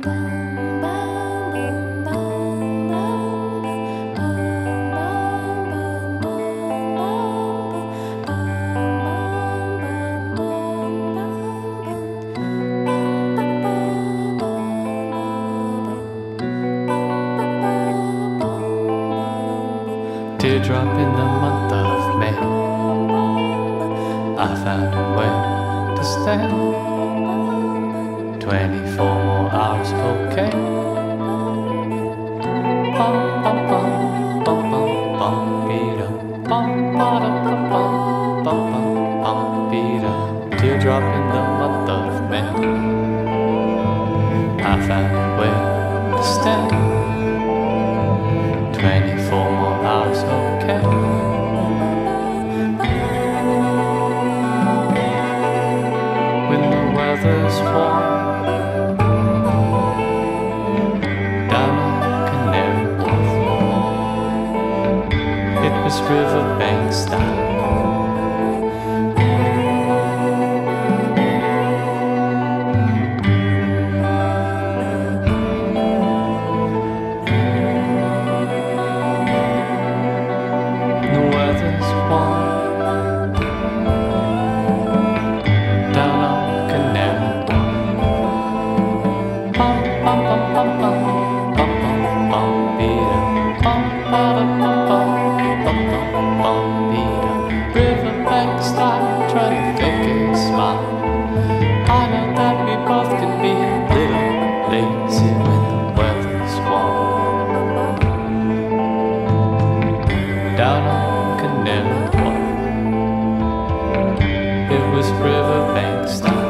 Teardrop in the month of May, I found a way to stay 24 more hours, okay. Bum bum bum bum bum bum beat bum ba da bum bum bum bum bum beat Teardrop in the month of May, I found a way to stay 24 more hours, okay. When the weather's warm, down on Canary Wharf, it was riverbank style. Riverbank style, try to fake a smile. I know that we both can be a little lazy when the weather's warm. Down on Canary Wharf, it was riverbank style.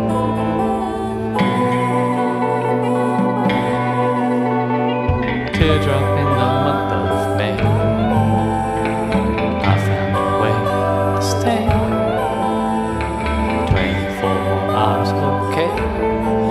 Teardrop in the month of May, I found a way to stay 24 more hours, okay.